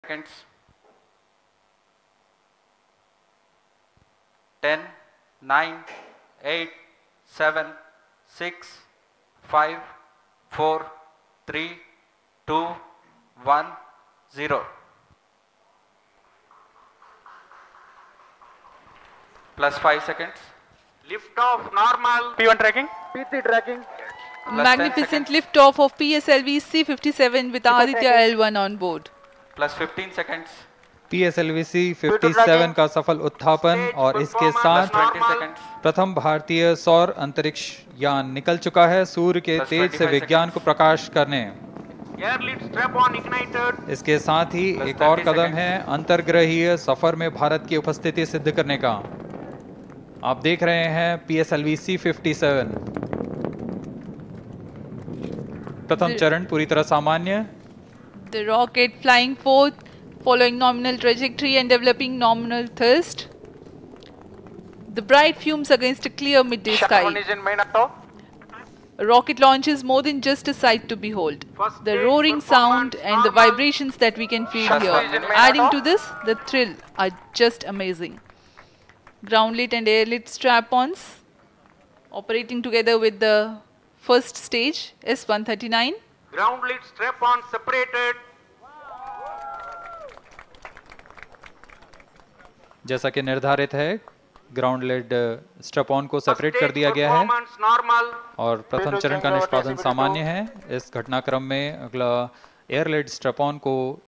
seconds. 10, 9, 8, 7, 6, 5, 4, 3, 2, 1, 0. Plus 5 seconds. Lift off normal. P1 tracking. P3 tracking. Magnificent lift off of PSLV C57 with Aditya L1 on board. Plus 15 seconds. PSLV C57 का सफल उत्थापन और इसके साथ 20 seconds. प्रथम भारतीय सौर अंतरिक्ष यान निकल चुका है सूर्य के Plus तेज से 25 विज्ञान को प्रकाश करने। Air lead strap on ignited. इसके साथ ही Plus एक और 30 कदम seconds. है अंतर्ग्रहीय सफर में भारत की उपस्थिति सिद्ध करने का। आप देख रहे हैं PSLV C57 प्रथम चरण पूरी तरह सामान्य। The rocket flying forth, following nominal trajectory and developing nominal thrust. The bright fumes against a clear midday sky. A rocket launch is more than just a sight to behold. The roaring sound and the vibrations that we can feel here. Adding to this, the thrill are just amazing. Ground lit and air lit strap-ons operating together with the first stage S139. Ground lead strap on separated. जैसा कि निर्धारित है ground lead strap on को separate कर दिया गया है Normal. और प्रथम चरण का निष्पादन सामान्य है। इस घटनाक्रम में अगला एयर लेड स्ट्रैप ऑन को